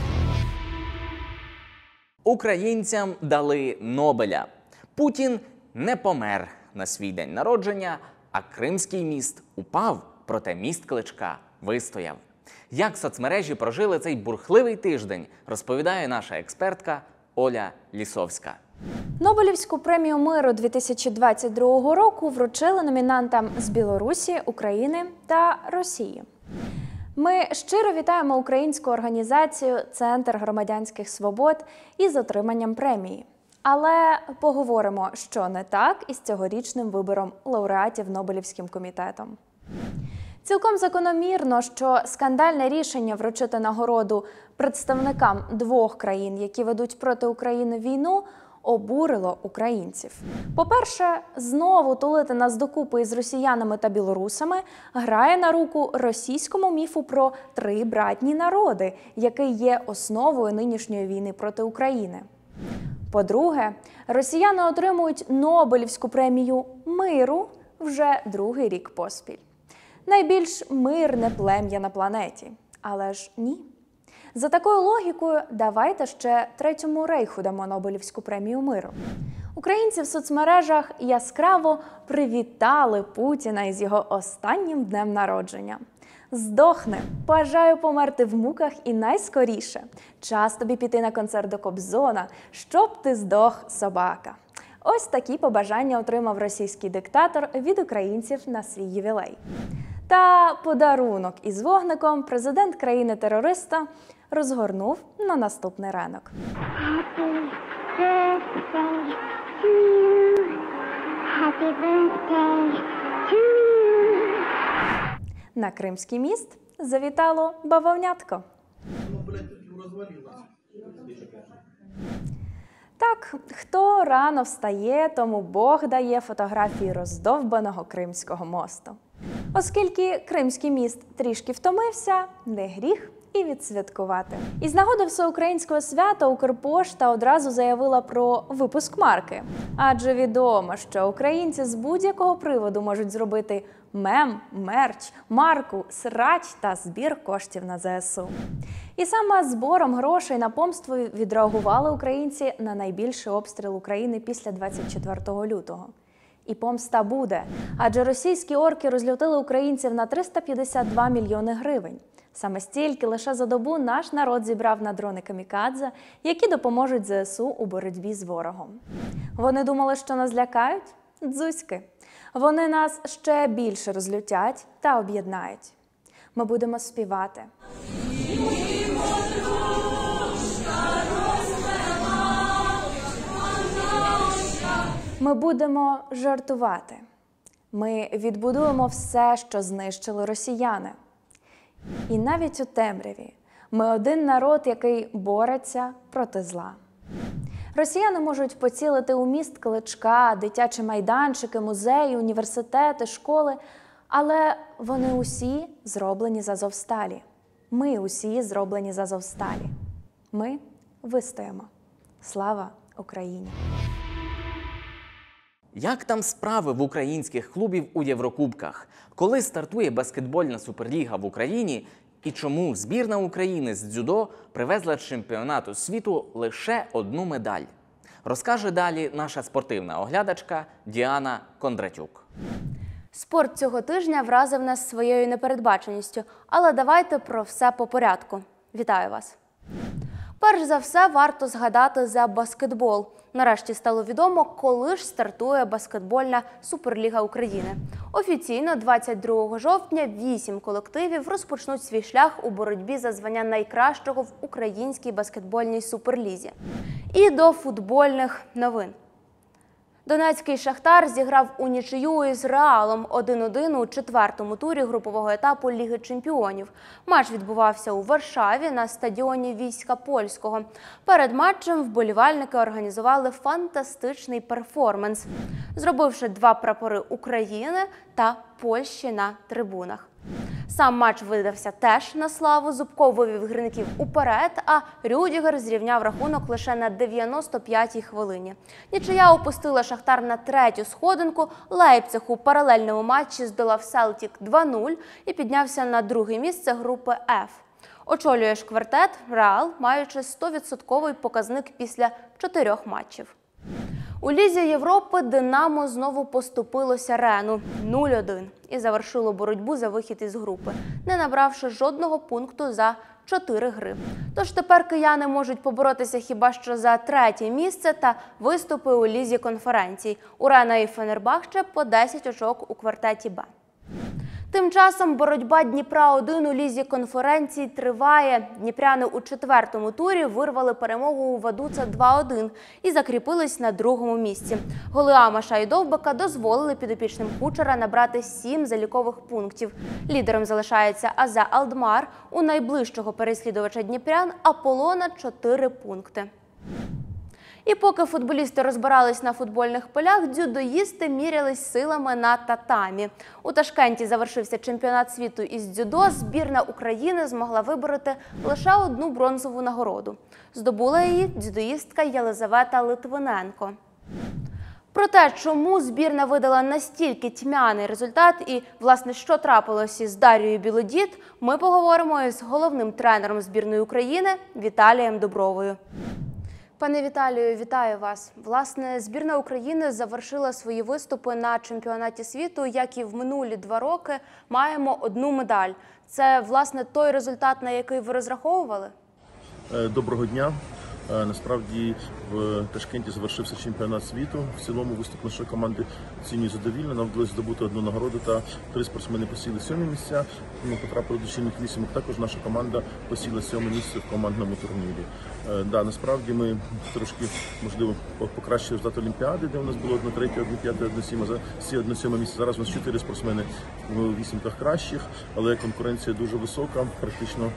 Українцям дали Нобеля. Путін не помер на свій день народження, а Кримський міст упав, проте міст Кличка вистояв. Як соцмережі прожили цей бурхливий тиждень, розповідає наша експертка Оля Лісовська. Нобелівську премію миру 2022 року вручили номінантам з Білорусі, України та Росії. Ми щиро вітаємо українську організацію «Центр громадянських свобод» із отриманням премії. Але поговоримо, що не так із цьогорічним вибором лауреатів Нобелівським комітетом. Цілком закономірно, що скандальне рішення вручити нагороду представникам 2 країн, які ведуть проти України війну, обурило українців. По-перше, знову тулити нас докупи із росіянами та білорусами грає на руку російському міфу про 3 братні народи, який є основою нинішньої війни проти України. По-друге, росіяни отримують Нобелівську премію миру вже 2-й рік поспіль. Найбільш мирне плем'я на планеті. Але ж ні. За такою логікою, давайте ще Третьому рейху дамо Нобелівську премію миру. Українці в соцмережах яскраво привітали Путіна із його останнім днем народження. Здохни! Бажаю померти в муках і найскоріше. Час тобі піти на концерт до Кобзона, щоб ти здох, собака. Ось такі побажання отримав російський диктатор від українців на свій ювілей. Та подарунок із вогником президент країни-терориста розгорнув на наступний ранок. На Кримський міст завітало бавовнятко. Так, хто рано встає, тому Бог дає фотографії роздовбаного Кримського мосту. Оскільки Кримський міст трішки втомився, не гріх і відсвяткувати. Із нагоди всеукраїнського свята Укрпошта одразу заявила про випуск марки. Адже відомо, що українці з будь-якого приводу можуть зробити мем, мерч, марку, срач та збір коштів на ЗСУ. І саме збором грошей на помсту відреагували українці на найбільший обстріл України після 24 лютого. І помста буде, адже російські орки розлютили українців на 352 мільйони гривень. Саме стільки лише за добу наш народ зібрав на дрони камікадзе, які допоможуть ЗСУ у боротьбі з ворогом. Вони думали, що нас лякають? Дзузьки. Вони нас ще більше розлютять та об'єднають. Ми будемо співати. Ми будемо жартувати. Ми відбудуємо все, що знищили росіяни. І навіть у темряві ми один народ, який бореться проти зла. Росіяни можуть поцілити у міст Кличка, дитячі майданчики, музеї, університети, школи, але вони усі зроблені з Азовсталі. Ми усі зроблені з Азовсталі. Ми вистоїмо. Слава Україні! Як там справи в українських клубів у Єврокубках? Коли стартує баскетбольна суперліга в Україні? І чому збірна України з дзюдо привезла з чемпіонату світу лише 1 медаль? розкаже далі наша спортивна оглядачка Діана Кондратюк. Спорт цього тижня вразив нас своєю непередбаченістю, але давайте про все по порядку. Вітаю вас! Перш за все, варто згадати за баскетбол. Нарешті стало відомо, коли ж стартує баскетбольна Суперліга України. Офіційно 22 жовтня 8 колективів розпочнуть свій шлях у боротьбі за звання найкращого в українській баскетбольній суперлізі. І до футбольних новин. Донецький «Шахтар» зіграв у нічию із «Реалом» 1-1 у 4-му турі групового етапу Ліги чемпіонів. Матч відбувався у Варшаві на стадіоні Війська Польського. Перед матчем вболівальники організували фантастичний перформанс, зробивши 2 прапори України та Польщі на трибунах. Сам матч видався теж на славу. Зубко вивів гірників уперед, а Рюдігер зрівняв рахунок лише на 95-й хвилині. Нічия опустила «Шахтар» на 3-ю сходинку. Лейпциг у паралельному матчі здолав «Селтік» 2-0 і піднявся на 2-е місце групи F. Очолює ж квартет «Реал», маючи 100% показник після 4 матчів. У Лізі Європи «Динамо» знову поступилося «Рену» 0-1 і завершило боротьбу за вихід із групи, не набравши жодного пункту за 4 гри. Тож тепер кияни можуть поборотися хіба що за 3-є місце та виступи у Лізі конференцій. У «Рена» і «Фенербахче» по 10 очок у квартеті «Б». Тим часом боротьба Дніпра-1 у Лізі конференцій триває. Дніпряни у 4-му турі вирвали перемогу у Вадуца 2-1 і закріпились на 2-му місці. Голи Амаша і Довбика дозволили підопічним Кучера набрати 7 залікових пунктів. Лідером залишається АЗ Алдмар, у найближчого переслідувача дніпрян Аполлона 4 пункти. І поки футболісти розбирались на футбольних полях, дзюдоїсти мірялись силами на татамі. У Ташкенті завершився чемпіонат світу із дзюдо. Збірна України змогла вибороти лише 1 бронзову нагороду. Здобула її дзюдоїстка Єлизавета Литвиненко. Про те, чому збірна видала настільки тьмяний результат і, власне, що трапилось із Дарією Білодід, ми поговоримо із головним тренером збірної України Віталієм Дубровою. Пане Віталію, вітаю вас. Власне, збірна України завершила свої виступи на чемпіонаті світу, як і в минулі 2 роки. Маємо 1 медаль. Це, власне, той результат, на який ви розраховували? Доброго дня. Насправді в Ташкенті завершився чемпіонат світу. В цілому виступ нашої команди оцінює задовільно. Нам вдалося здобути 1 нагороду та 3 спортсмени посіли 7 місця. Ми потрапили до чинних 8. Також наша команда посіла 7 місце в командному турнірі. Насправді ми трошки, можливо, покращили результат Олімпіади, де у нас було 1/3, 1/5, 1/7, всі 1/7 місце. Зараз у нас 4 спортсмени в 8 кращих, але конкуренція дуже висока. Практично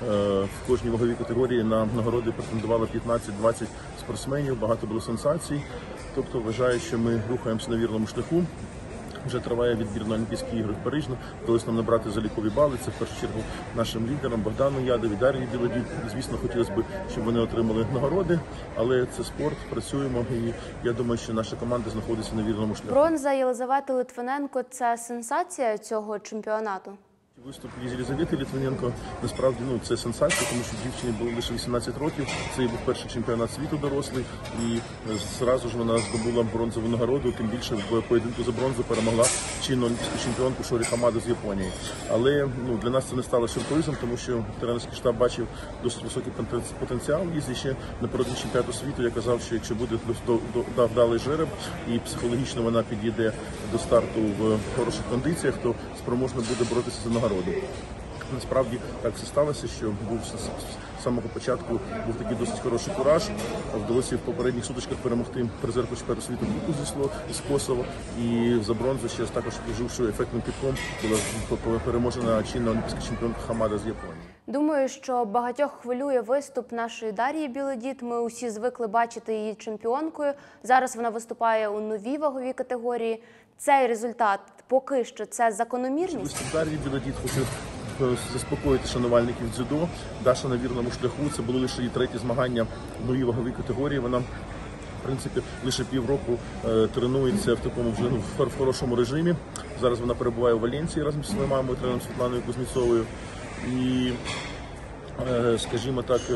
в кожній ваговій категорії на нагороди претендувало 15-20 спортсменів, багато було сенсацій. Тобто вважаю, що ми рухаємося на вірному шляху. Вже триває відбір на Олімпійські ігри в Парижі. Вдалося нам набрати залікові бали. Це в першу чергу нашим лідерам Богдану Ядові, Дар'ї Білодід. Звісно, хотілося б, щоб вони отримали нагороди, але це спорт, працюємо і я думаю, що наша команда знаходиться на вірному шляху. Бронза Єлизавети Литвиненко – це сенсація цього чемпіонату? Виступ Єлизавети Литвиненко насправді це сенсація, тому що дівчині було лише 18 років. Це був перший чемпіонат світу дорослий, і зразу ж вона здобула бронзову нагороду. Тим більше в поєдинку за бронзу перемогла чинну олімпійську чемпіонку Шорі Хамаду з Японії. Але для нас це не стало сюрпризом, тому що тренерський штаб бачив досить високий потенціал. І ще напередодні чемпіонату світу я казав, що якщо буде вдалий жереб і психологічно вона підійде до старту в хороших кондиціях, то спроможна буде боротися за нагороду. Насправді так все сталося, що був з самого початку був такий досить хороший кураж. Вдалося в попередніх сутичках перемогти призерку чемпіонату світу з Косово. І за бронзу ще також проживши ефектним китком була переможена чинна олімпійська чемпіонка Хамада з Японії. Думаю, що багатьох хвилює виступ нашої Дар'ї Білодід. Ми усі звикли бачити її чемпіонкою. Зараз вона виступає у новій ваговій категорії. Цей результат поки що це закономірність? Виступ Дар'ї Білодід хочу заспокоїти шанувальників дзюдо. Даша на вірному шляху. Це було лише її 3-ті змагання в новій ваговій категорії. Вона, в принципі, лише півроку тренується в такому вже в хорошому режимі. Зараз вона перебуває у Валенції разом зі своєю мамою, тренером Світланою Кузнєцовою. І, скажімо так,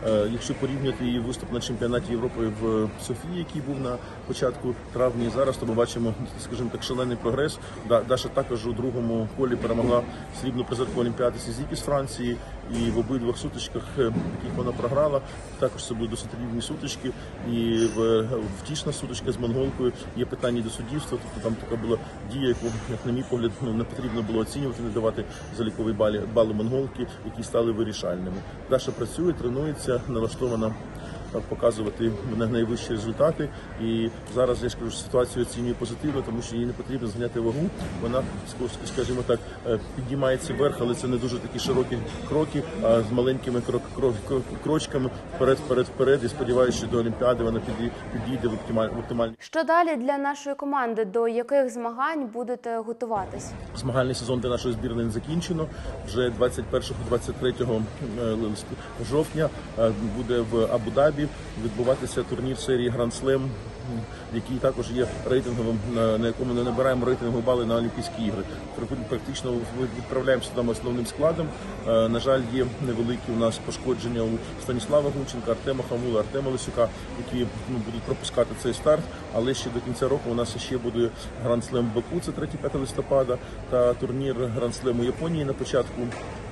Якщо порівняти її виступ на чемпіонаті Європи в Софії, який був на початку травня, і зараз, то ми бачимо, скажімо так, шалений прогрес. Даша також у другому колі перемогла срібну призерку Олімпіади Сізікі з Франції, і в обидвох сутичках, яких вона програла, також це були досить рівні сутички. І втішна сутичка з монголкою, є питання до суддівства, тобто там така була дія, яку, як на мій погляд, не потрібно було оцінювати, не давати залікові бали монголки, які стали вирішальними. Даша працює, тренується, налаштована показувати найвищі результати. І зараз, я ж кажу, ситуацію оцінюю позитивно, тому що їй не потрібно зганяти вагу. Вона, скажімо так, підіймається вверх, але це не дуже такі широкі кроки, а з маленькими крочками вперед. І сподіваюся, що до Олімпіади вона підійде в оптимальні. Що далі для нашої команди? До яких змагань будете готуватись? Змагальний сезон для нашої збірної не закінчено. Вже 21-23 жовтня буде в Абу-Дабі відбуватися турнір серії Grand Slam, який також є рейтинговим, на якому не набираємо рейтингові бали на Олімпійські ігри. Практично відправляємося там основним складом. На жаль, є невеликі у нас пошкодження у Станіслава Гунченка, Артема Хамула, Артема Лисюка, які будуть пропускати цей старт. Але ще до кінця року у нас ще буде Grand Slam в Баку, це 3-5 листопада, та турнір Grand Slam у Японії на початку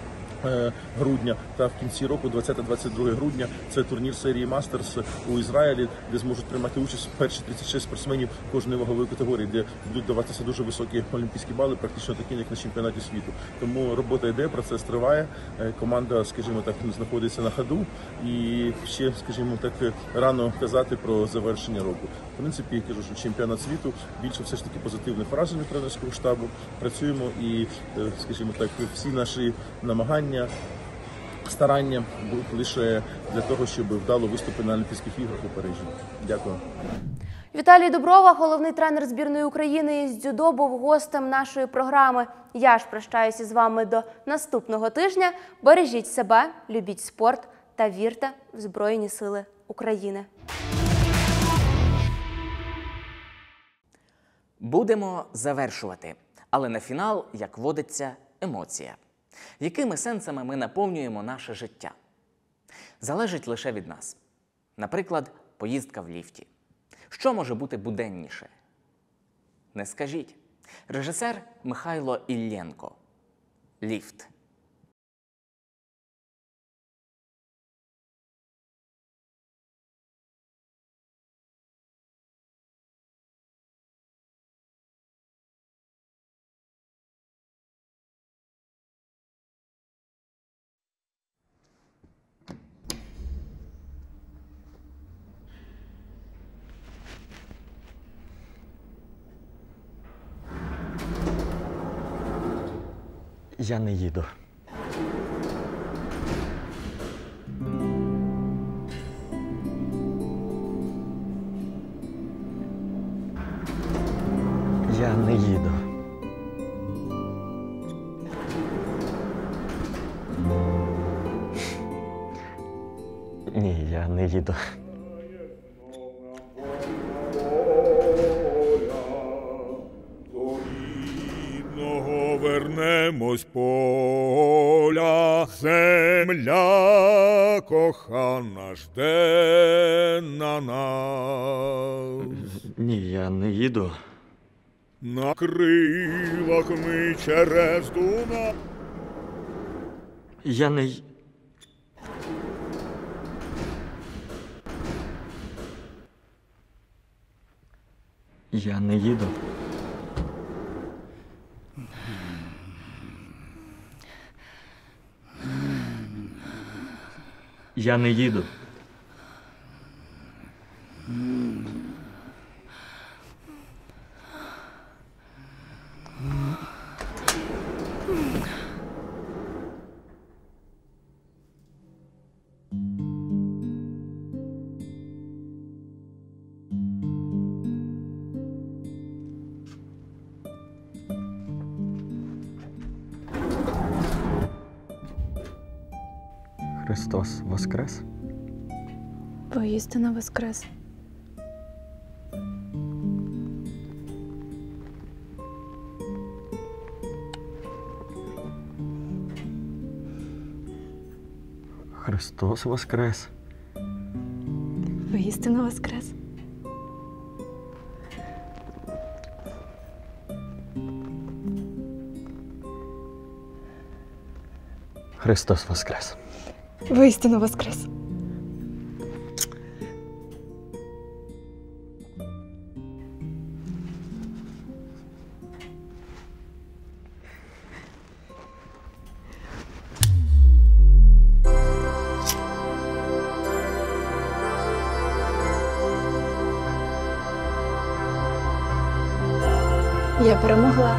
грудня, та в кінці року, 20-22 грудня, це турнір серії Мастерс у Ізраїлі, де зможуть приймати участь перші 36 спортсменів кожної вагової категорії, де будуть даватися дуже високі олімпійські бали, практично такі, як на чемпіонаті світу. Тому робота йде, процес триває, команда, скажімо так, знаходиться на ходу, і ще, скажімо так, рано казати про завершення року. В принципі, я кажу, що чемпіонат світу більше все ж таки позитивних вражень тренерського штабу. Працюємо і, скажімо так, всі наші намагання, старання будуть лише для того, щоб вдало виступити на Олімпійських іграх у Парижі. Дякую. Віталій Дуброва, головний тренер збірної України із дзюдо, був гостем нашої програми. Я ж прощаюся з вами до наступного тижня. Бережіть себе, любіть спорт та вірте в Збройні Сили України. Будемо завершувати. Але на фінал, як водиться, емоція. Якими сенсами ми наповнюємо наше життя? Залежить лише від нас. Наприклад, поїздка в ліфті. Що може бути буденніше? Не скажіть. Режисер Михайло Іллєнко. Ліфт. Я не їду. Я не їду. Ні, я не їду. Вернемось поля, земля кохана жде на нас. Ні, я не їду. На крилах ми через Дуна. Я не... Я не їду. Я не їду. Христос воскрес? Воістину воскрес. Христос воскрес? Воістину воскрес. Христос воскрес. Воістину воскрес. Я перемогла.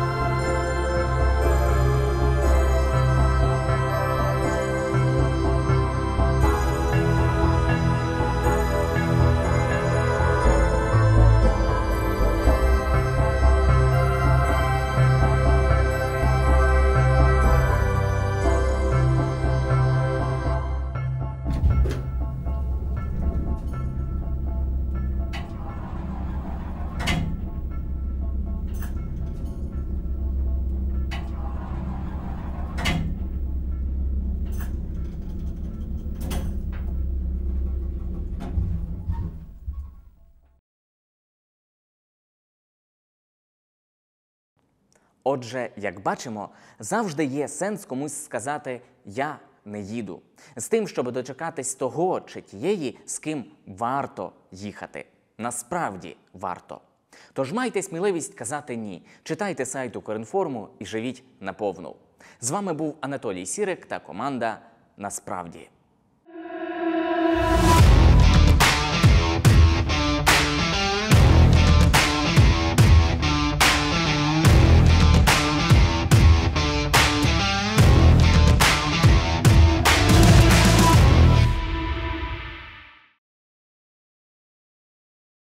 Отже, як бачимо, завжди є сенс комусь сказати «я не їду», з тим, щоб дочекатись того чи тієї, з ким варто їхати. Насправді варто. Тож майте сміливість казати «ні», читайте сайт Укрінформу і живіть наповну. З вами був Анатолій Сірик та команда «Насправді».